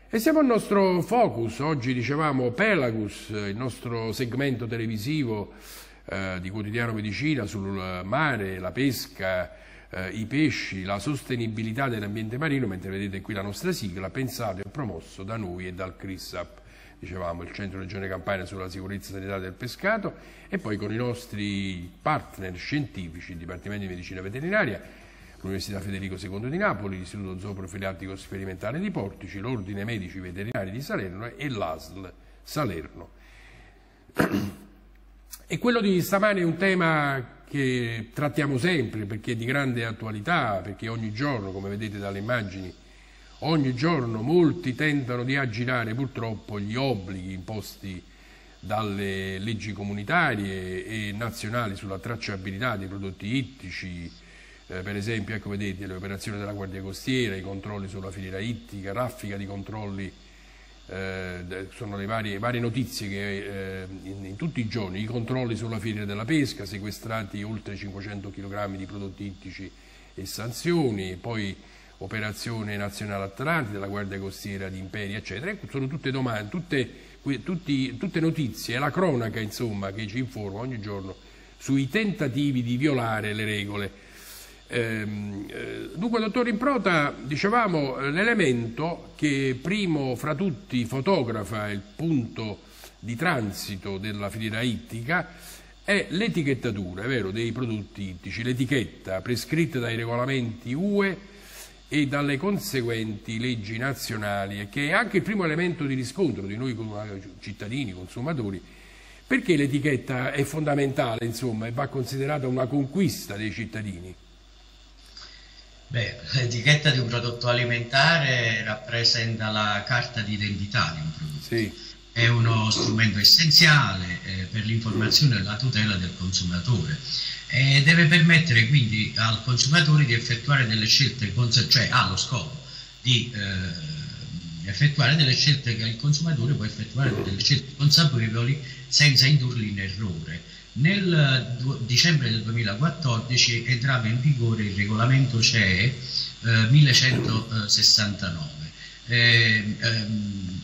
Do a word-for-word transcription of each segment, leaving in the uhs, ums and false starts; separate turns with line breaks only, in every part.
E siamo al nostro focus, oggi dicevamo Pelagus, il nostro segmento televisivo eh, di Quotidiano Medicina sul mare, la pesca, eh, i pesci, la sostenibilità dell'ambiente marino, mentre vedete qui la nostra sigla, pensato e promosso da noi e dal CRISAP, dicevamo il Centro Regione Campania sulla sicurezza sanitaria del pescato, e poi con i nostri partner scientifici, il Dipartimento di Medicina Veterinaria, l'Università Federico secondo di Napoli, l'Istituto Zooprofilattico Sperimentale di Portici, l'Ordine Medici Veterinari di Salerno e l'A S L Salerno. E quello di stamane è un tema che trattiamo sempre perché è di grande attualità, perché ogni giorno, come vedete dalle immagini, ogni giorno molti tentano di aggirare purtroppo gli obblighi imposti dalle leggi comunitarie e nazionali sulla tracciabilità dei prodotti ittici. Eh, per esempio, ecco, vedete le operazioni della Guardia Costiera, i controlli sulla filiera ittica, raffica di controlli, eh, sono le varie, varie notizie che eh, in, in tutti i giorni, i controlli sulla filiera della pesca, sequestrati oltre cinquecento chilogrammi di prodotti ittici e sanzioni, poi operazione nazionale Atlantide, la Guardia Costiera di Imperia, eccetera. Ecco, sono tutte domande, tutte, tutti, tutte notizie, è la cronaca insomma che ci informa ogni giorno sui tentativi di violare le regole. Dunque, dottor Improta, dicevamo, l'elemento che primo fra tutti fotografa il punto di transito della filiera ittica è l'etichettatura, è vero, dei prodotti ittici, l'etichetta prescritta dai regolamenti U E e dalle conseguenti leggi nazionali, e che è anche il primo elemento di riscontro di noi cittadini, consumatori, perché l'etichetta è fondamentale, insomma, e va considerata una conquista dei cittadini.
Beh, l'etichetta di un prodotto alimentare rappresenta la carta d'identità di un prodotto.
Sì.
È uno strumento essenziale eh, per l'informazione e la tutela del consumatore e deve permettere quindi al consumatore di effettuare delle scelte, cioè ha lo scopo di eh, effettuare delle scelte che il consumatore può effettuare delle scelte consapevoli senza indurli in errore. Nel dicembre del duemilaquattordici entrava in vigore il regolamento C E eh, millecentosessantanove, eh, ehm,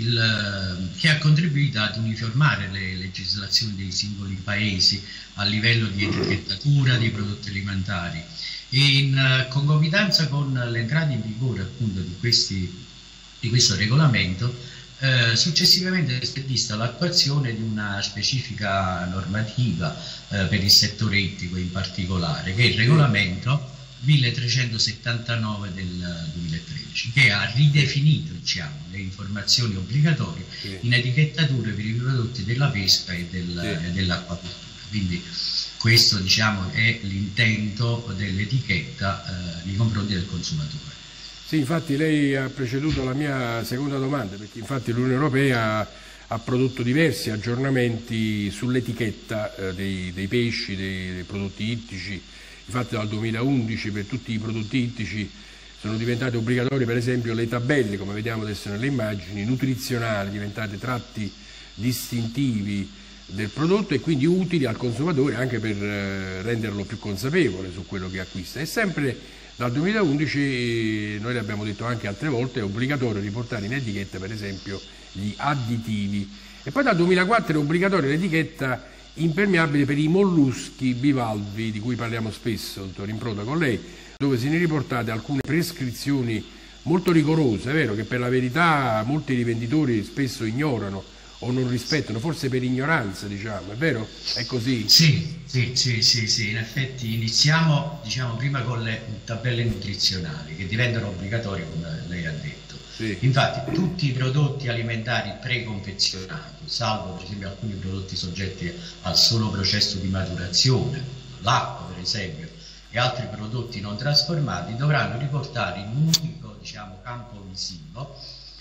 il, che ha contribuito ad uniformare le legislazioni dei singoli paesi a livello di etichettatura dei prodotti alimentari. E in concomitanza con l'entrata in vigore appunto di, questi, di questo regolamento, Eh, successivamente si è vista l'attuazione di una specifica normativa eh, per il settore ittico in particolare, che è il regolamento milletrecentosettantanove del duemilatredici, che ha ridefinito, diciamo, le informazioni obbligatorie sì. in etichettature per i prodotti della pesca e, del, sì. e dell'acquacoltura. Quindi questo, diciamo, è l'intento dell'etichetta eh, nei confronti del consumatore.
Sì, infatti lei ha preceduto la mia seconda domanda, perché infatti l'Unione Europea ha prodotto diversi aggiornamenti sull'etichetta eh, dei, dei pesci, dei, dei prodotti ittici. Infatti dal duemilaundici per tutti i prodotti ittici sono diventate obbligatorie, per esempio, le tabelle, come vediamo adesso nelle immagini, nutrizionali, diventate tratti distintivi del prodotto e quindi utili al consumatore anche per eh, renderlo più consapevole su quello che acquista. E sempre dal duemilaundici, noi l'abbiamo detto anche altre volte, è obbligatorio riportare in etichetta per esempio gli additivi, e poi dal duemilaquattro è obbligatoria l'etichetta impermeabile per i molluschi bivalvi, di cui parliamo spesso, dottor Improta, con lei, dove se ne riportate alcune prescrizioni molto rigorose. È vero che per la verità molti rivenditori spesso ignorano o non rispettano, forse per ignoranza, diciamo, è vero? È così?
Sì, sì, sì, sì, sì. In effetti iniziamo, diciamo, prima con le tabelle nutrizionali che diventano obbligatorie, come lei ha detto. Sì. Infatti tutti i prodotti alimentari preconfezionati, salvo per esempio alcuni prodotti soggetti al solo processo di maturazione, l'acqua per esempio, e altri prodotti non trasformati, dovranno riportare in un unico, diciamo, campo visivo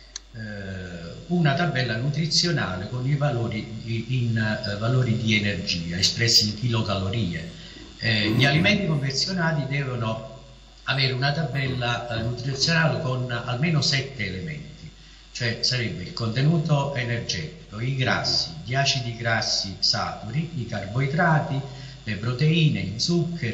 una tabella nutrizionale con i valori in uh, valori di energia espressi in chilocalorie. Eh, gli alimenti confezionati devono avere una tabella uh, nutrizionale con almeno sette elementi, cioè sarebbe il contenuto energetico, i grassi, gli acidi grassi saturi, i carboidrati, le proteine, i zuccheri,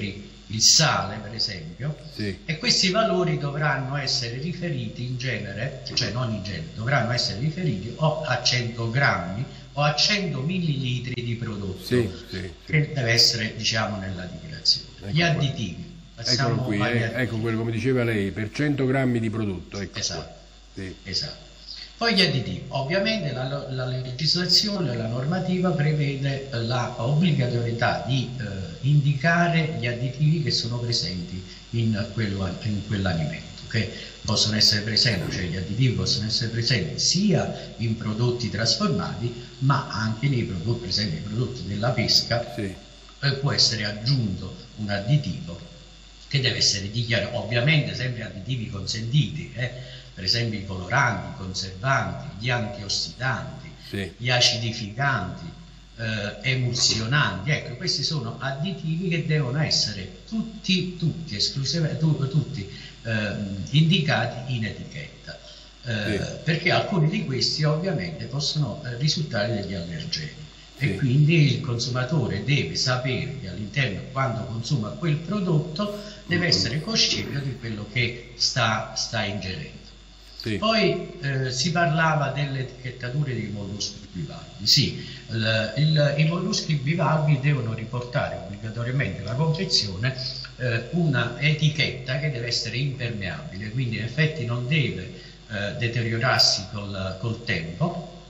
il sale per esempio, sì. E questi valori dovranno essere riferiti in genere, cioè non in genere, dovranno essere riferiti o a cento grammi o a cento millilitri di prodotto, sì, sì, sì. Che deve essere, diciamo, nella dichiarazione. Ecco Gli additivi.
Eccolo qui, eh, ecco quello come diceva lei, per cento grammi di prodotto. Ecco
esatto, sì. esatto. Poi gli additivi, ovviamente la, la legislazione, la normativa prevede la obbligatorietà di eh, indicare gli additivi che sono presenti in, quello, in quell'alimento, che possono essere presenti, cioè gli additivi possono essere presenti sia in prodotti trasformati, ma anche nei prodotti, per esempio nei prodotti della pesca, sì. eh, può essere aggiunto un additivo che deve essere dichiarato, ovviamente sempre additivi consentiti, eh, per esempio i coloranti, i conservanti, gli antiossidanti, sì. gli acidificanti, eh, emulsionanti, ecco, questi sono additivi che devono essere tutti, tutti, esclusivamente, tutti eh, indicati in etichetta, eh, sì. perché alcuni di questi ovviamente possono eh, risultare degli allergeni. Sì. E quindi il consumatore deve sapere che all'interno, quando consuma quel prodotto, deve mm-hmm. essere cosciente di quello che sta, sta ingerendo. Sì. Poi eh, si parlava delle etichettature dei molluschi bivalvi. Sì, il, il, i molluschi bivalvi devono riportare obbligatoriamente alla confezione eh, una etichetta che deve essere impermeabile, quindi in effetti non deve eh, deteriorarsi col, col tempo,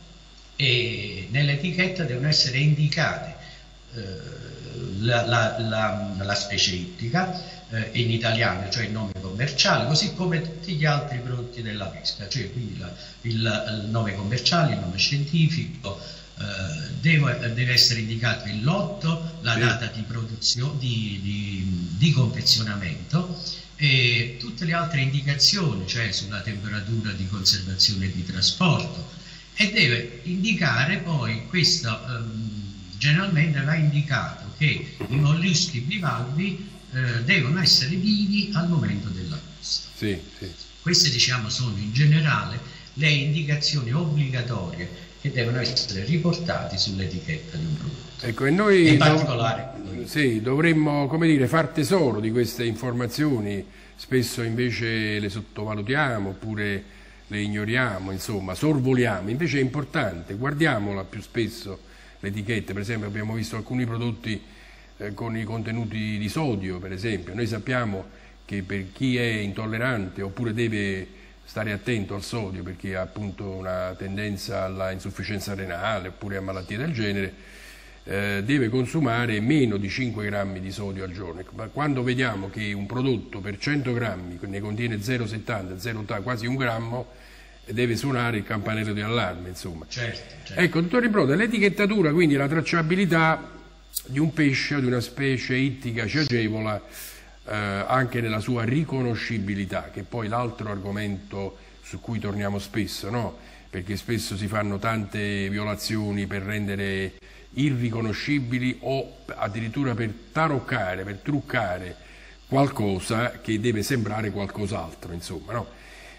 e nell'etichetta devono essere indicate eh, la, la, la, la specie ittica, eh, in italiano, cioè il nome commerciale, così come tutti gli altri prodotti della pesca, cioè quindi la, il, il nome commerciale, il nome scientifico, eh, deve, deve essere indicato il lotto, la sì. data di produzione, di, di, di confezionamento, e tutte le altre indicazioni, cioè sulla temperatura di conservazione e di trasporto, e deve indicare poi questo, ehm, generalmente va indicato che i molluschi bivalvi eh, devono essere vivi al momento dell'acquisto. Sì, sì. Queste, diciamo, sono in generale le indicazioni obbligatorie che devono essere riportate sull'etichetta di un prodotto.
Ecco, e noi
in particolare
dov sì, dovremmo, come dire, far tesoro di queste informazioni, spesso invece le sottovalutiamo oppure le ignoriamo, insomma, sorvoliamo. Invece è importante, guardiamola più spesso l'etichetta. Per esempio abbiamo visto alcuni prodotti eh, con i contenuti di sodio, per esempio. Noi sappiamo che per chi è intollerante oppure deve stare attento al sodio perché ha appunto una tendenza alla insufficienza renale oppure a malattie del genere, eh, deve consumare meno di cinque grammi di sodio al giorno. Ma quando vediamo che un prodotto per cento grammi ne contiene zero virgola settanta, zero, quasi un grammo, deve suonare il campanello di allarme, insomma.
Certo, certo.
Ecco, dottor Improta, l'etichettatura, quindi la tracciabilità di un pesce o di una specie ittica ci agevola eh, anche nella sua riconoscibilità, che è poi l'altro argomento su cui torniamo spesso, no? Perché spesso si fanno tante violazioni per rendere irriconoscibili o addirittura per taroccare, per truccare qualcosa che deve sembrare qualcos'altro, insomma, no?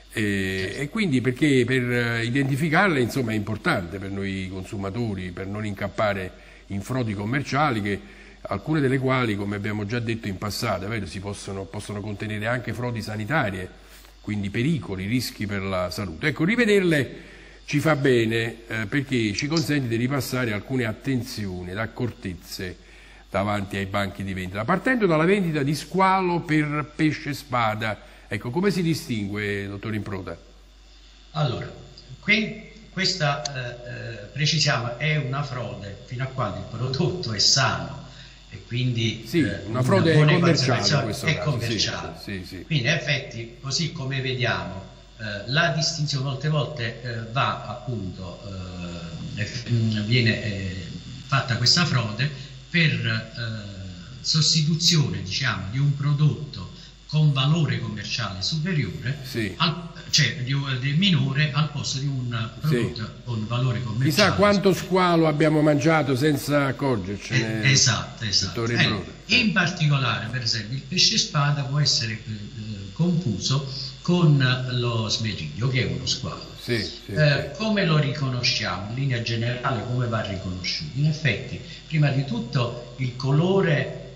E, e quindi perché per identificarle, insomma, è importante per noi consumatori, per non incappare in frodi commerciali, che alcune delle quali, come abbiamo già detto in passato, vero, si possono, possono contenere anche frodi sanitarie, quindi pericoli, rischi per la salute. Ecco, rivederle ci fa bene eh, perché ci consente di ripassare alcune attenzioni ed accortezze davanti ai banchi di vendita, partendo dalla vendita di squalo per pesce spada. Ecco, come si distingue, dottor Improta?
Allora, qui, questa, eh, precisiamo, è una frode fino a quando il prodotto è sano e quindi
sì, eh, una frode una commerciale, in questo
è
caso.
commerciale.
Sì, sì, sì.
Quindi in effetti, così come vediamo, eh, la distinzione molte volte eh, va appunto, eh, viene eh, fatta questa frode per eh, sostituzione, diciamo, di un prodotto con valore commerciale superiore, sì. al, cioè di, di minore, al posto di un prodotto sì. con valore commerciale.
Chissà quanto squalo abbiamo mangiato senza accorgercene.
Eh, esatto, esatto. Eh, in particolare, per esempio, il pesce spada può essere eh, confuso con lo smeriglio, che è uno squalo.
Sì, sì,
eh,
sì.
Come lo riconosciamo? In linea generale come va riconosciuto? In effetti, prima di tutto, il colore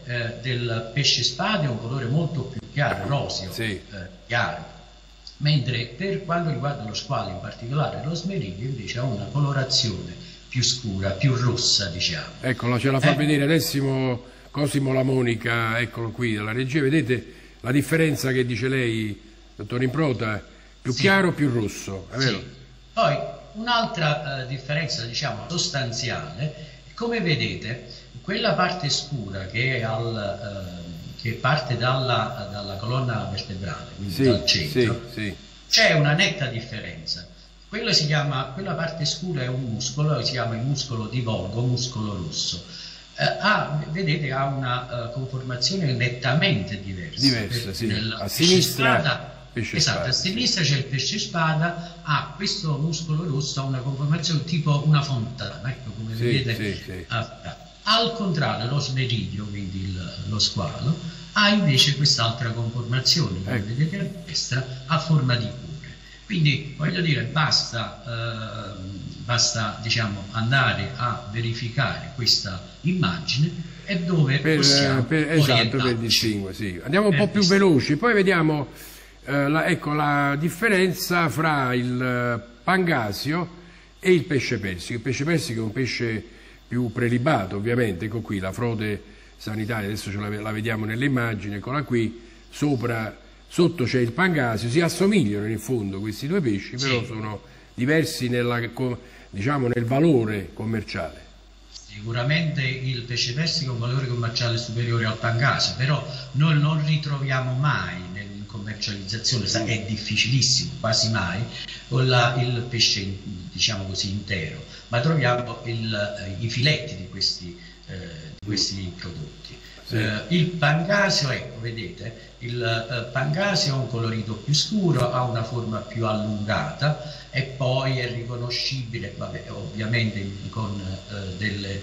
eh, del pesce spada è un colore molto più chiaro, roseo,
sì.
eh, chiaro, mentre per quanto riguarda lo squalo, in particolare lo smeriglio, invece ha una colorazione più scura, più rossa, diciamo.
Eccola, ce la fa
eh.
vedere adesso Cosimo La Monica, eccolo qui dalla regia, vedete la differenza che dice lei, dottor Improta, più sì. chiaro, più rosso, è vero?
Sì. Poi un'altra eh, differenza, diciamo, sostanziale, come vedete, quella parte scura che, è al, eh, che parte dalla, dalla colonna vertebrale, quindi
sì,
dal centro,
sì, sì.
c'è una netta differenza. Quella, si chiama, quella parte scura è un muscolo, si chiama il muscolo di Volgo, muscolo rosso. Eh, ha, vedete, ha una uh, conformazione nettamente diversa.
Diversa, sì. A sinistra,
spada,
pesce
esatto,
spada,
a sinistra c'è il pesce spada, ha questo muscolo rosso, ha una conformazione tipo una fontana, ecco come
sì,
vedete.
Sì, sì.
Ah, al contrario, lo smeriglio, quindi il, lo squalo, ha invece quest'altra conformazione, come ecco. vedete a destra, a forma di cuore. Quindi voglio dire, basta, eh, basta diciamo, andare a verificare questa immagine e dove
per,
possiamo
per, esatto, per distinguere. Sì. Andiamo un po' più veloci, poi vediamo eh, la, ecco, la differenza fra il pangasio e il pesce persico. Il pesce persico è un pesce più prelibato, ovviamente. Ecco qui la frode sanitaria, adesso ce la, la vediamo nelle immagini, eccola qui, sopra. Sotto c'è il pangasio, si assomigliano in fondo questi due pesci, però sì. sono diversi nella, diciamo, nel valore commerciale.
Sicuramente il pesce persico ha un valore commerciale superiore al pangasio, però noi non ritroviamo mai in commercializzazione, mm. è difficilissimo, quasi mai, la, il pesce, diciamo così, intero, ma troviamo il, i filetti di questi, eh, di questi prodotti. Sì. Uh, il pangasio, ecco, vedete, il uh, pangasio ha un colorito più scuro, ha una forma più allungata e poi è riconoscibile, vabbè, ovviamente con, uh, delle,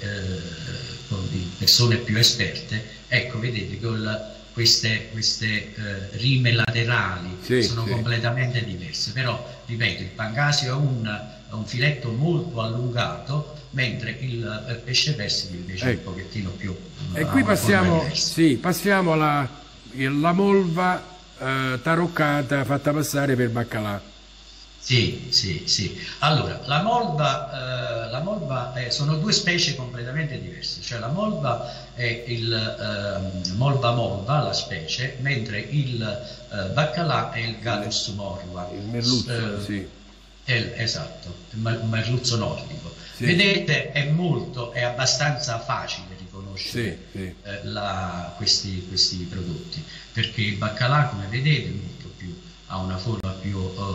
uh, con persone più esperte, ecco, vedete, con queste, queste uh, rime laterali sì, sono sì. completamente diverse, però, ripeto, il pangasio è un, un filetto molto allungato, mentre il pesce persico invece ecco. è un pochettino più...
E qui passiamo, sì, passiamo alla la molva eh, taroccata fatta passare per baccalà.
Sì, sì, sì. Allora, la molva, eh, la molva è, sono due specie completamente diverse, cioè la molva è il eh, molva molva, la specie, mentre il eh, baccalà è il Gallus morva.
Il merluzzo, eh, sì.
È, esatto, il merluzzo nordico.
Sì.
Vedete, è molto, è abbastanza facile riconoscere
sì, sì.
Eh, la, questi, questi prodotti, perché il baccalà, come vedete, è molto più, ha una forma più,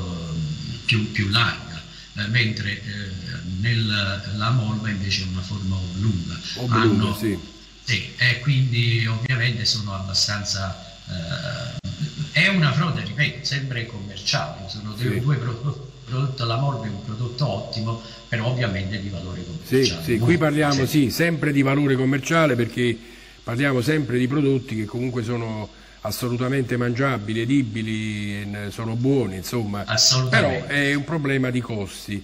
uh, più, più larga, eh, mentre eh, nel, la molva invece ha una forma lunga.
Oblunga, Hanno, sì.
Sì, e quindi ovviamente sono abbastanza... Eh, è una frode, ripeto, sempre commerciale, sono sì. due, due prodotti. Prodotto alla molva è un prodotto ottimo, però ovviamente di valore commerciale.
Sì, sì, qui parliamo sì, sempre di valore commerciale, perché parliamo sempre di prodotti che comunque sono assolutamente mangiabili, edibili, sono buoni, insomma, però è un problema di costi.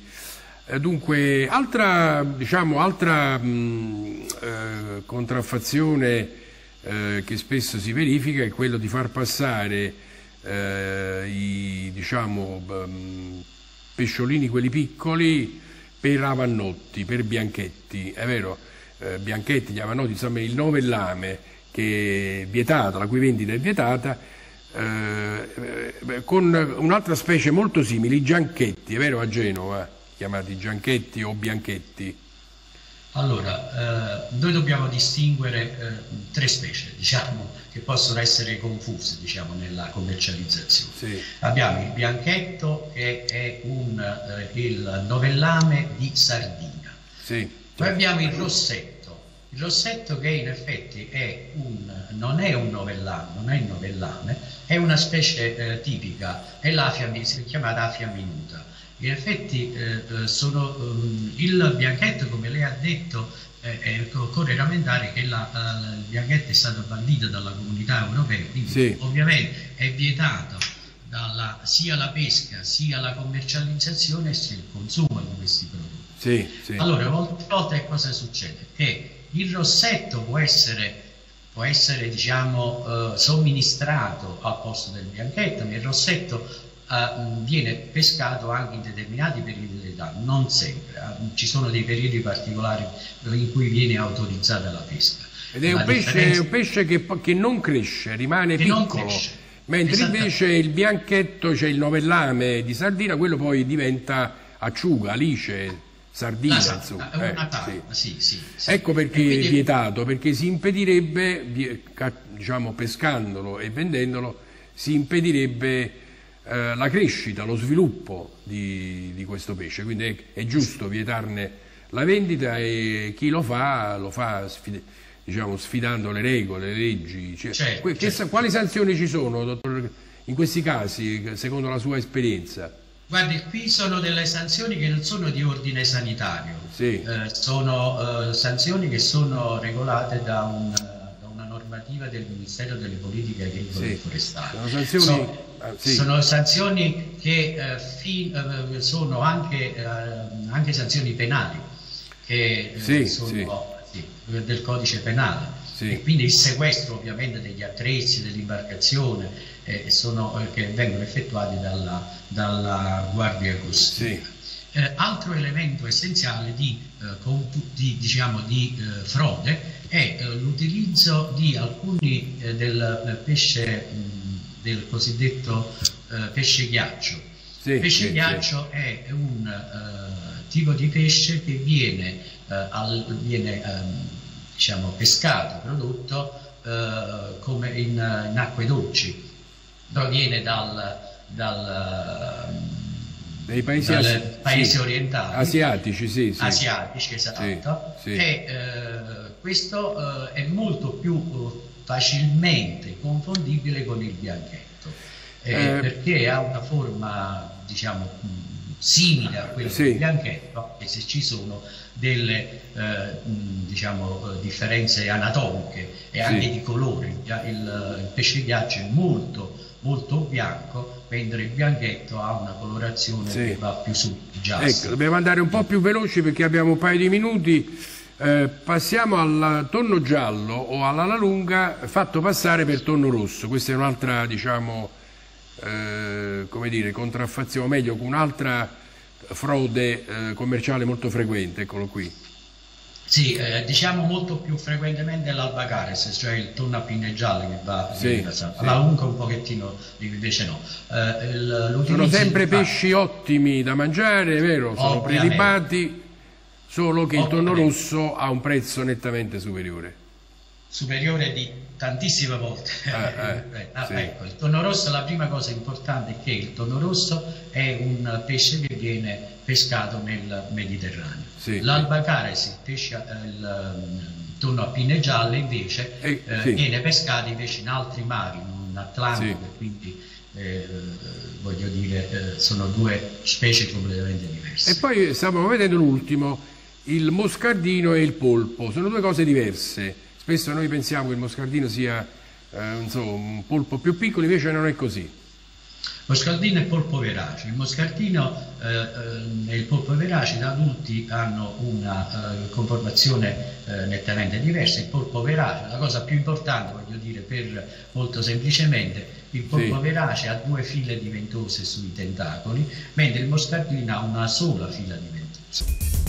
Dunque, altra, diciamo, altra mh, eh, contraffazione eh, che spesso si verifica è quello di far passare eh, i, diciamo, um, pesciolini, quelli piccoli, per avannotti, per bianchetti, è vero, eh, bianchetti, gli avannotti, insomma il novellame che è vietata, la cui vendita è vietata, eh, eh, con un'altra specie molto simile, i gianchetti, è vero, a Genova, chiamati gianchetti o bianchetti.
Allora, eh, noi dobbiamo distinguere eh, tre specie, diciamo, che possono essere confuse, diciamo, nella commercializzazione. Sì. Abbiamo il bianchetto, che è un, eh, il novellame di Sardegna.
Sì.
Poi abbiamo il rossetto, il rossetto che in effetti è un, non è un novellame, non è il novellame, è una specie eh, tipica, è l'afia, si chiama afia minuta. In effetti eh, sono, um, il bianchetto, come lei ha detto, eh, eh, occorre rammentare che la, uh, il bianchetto è stato bandito dalla comunità europea, quindi sì. ovviamente è vietato dalla, sia la pesca sia la commercializzazione sia il consumo di questi prodotti.
Sì, sì.
Allora, molte volte cosa succede? Che il rossetto può essere può essere diciamo, eh, somministrato al posto del bianchetto, ma il rossetto eh, viene pescato anche in determinati periodi dell'età, non sempre, eh, ci sono dei periodi particolari in cui viene autorizzata la pesca.
Ed è un pesce, un pesce che, che non cresce, rimane
che
piccolo, cresce. Mentre invece il bianchetto, c'è cioè il novellame di sardina, quello poi diventa acciuga, alice, sardina,
la,
insomma.
È una
eh,
sì. Sì, sì, sì.
Ecco perché quindi... è vietato, perché si impedirebbe, diciamo, pescandolo e vendendolo, si impedirebbe eh, la crescita, lo sviluppo di, di questo pesce, quindi è, è giusto vietarne la vendita e chi lo fa, lo fa sfide, diciamo, sfidando le regole, le leggi. Cioè,
certo,
che,
certo.
Quali sanzioni ci sono, dottor, in questi casi, secondo la sua esperienza?
Guardi, qui sono delle sanzioni che non sono di ordine sanitario,
sì.
eh, sono eh, sanzioni che sono regolate da, un, da una normativa del Ministero delle Politiche Agricole sì. e Forestali.
Sono sanzioni,
so,
ah, sì.
sono sanzioni che eh, fi, eh, sono anche, eh, anche sanzioni penali, che eh,
sì,
sono
sì.
Sì, del codice penale. Sì. E quindi il sequestro ovviamente degli attrezzi, dell'imbarcazione eh, sono, eh, che vengono effettuati dalla, dalla Guardia Costiera. Sì. Eh, altro elemento essenziale di, eh, di, diciamo, di eh, frode è eh, l'utilizzo di alcuni eh, del pesce, mh, del cosiddetto eh, pesce ghiaccio.
Sì,
pesce
sì,
ghiaccio sì. È un uh, tipo di pesce che viene, uh, al, viene um, diciamo, pescato, prodotto uh, come in, in acque dolci, proviene dal, dal, uh,
dei paesi,
dal
asi
paesi
sì.
orientali,
asiatici, sì, sì.
asiatici esatto, sì, sì. E uh, questo uh, è molto più uh, facilmente confondibile con il bianchetto. Eh, eh, perché ha una forma diciamo simile a quella sì. del bianchetto, e se ci sono delle eh, diciamo differenze anatomiche e anche sì. di colore. Il, il pesce ghiaccio è molto molto bianco, mentre il bianchetto ha una colorazione sì. che va più sul giallo.
Ecco, dobbiamo andare un po' più veloci perché abbiamo un paio di minuti. Eh, passiamo al tonno giallo o alla lunga fatto passare per tonno rosso. Questa è un'altra, diciamo, Eh, come dire, contraffazione, o meglio, un'altra frode eh, commerciale molto frequente, eccolo qui.
Sì, eh, diciamo molto più frequentemente l'albacares, cioè il tonno a pinne gialle che va
sì,
sì. la unca un pochettino, invece no. Eh, il,
sono sempre pesci ottimi da mangiare, è vero, sono prelibati, solo che il tonno rosso ha un prezzo nettamente superiore.
Superiore di tantissime volte.
Ah, eh,
ah,
sì.
Ecco, il tonno rosso, la prima cosa importante è che il tonno rosso è un pesce che viene pescato nel Mediterraneo. Sì. L'albacares, il pesce, il tonno a pinne gialle invece eh, eh, sì. viene pescato invece in altri mari, in Atlantico, sì. quindi eh, voglio dire eh, sono due specie completamente diverse.
E poi stiamo vedendo l'ultimo, il moscardino e il polpo, sono due cose diverse. Spesso noi pensiamo che il moscardino sia eh, insomma, un polpo più piccolo, invece non è così.
Moscardino e polpo verace. Il moscardino eh, eh, e il polpo verace da adulti hanno una eh, conformazione eh, nettamente diversa. Il polpo verace, la cosa più importante, voglio dire, per molto semplicemente, il polpo sì. verace ha due file di ventose sui tentacoli, mentre il moscardino ha una sola fila di ventose.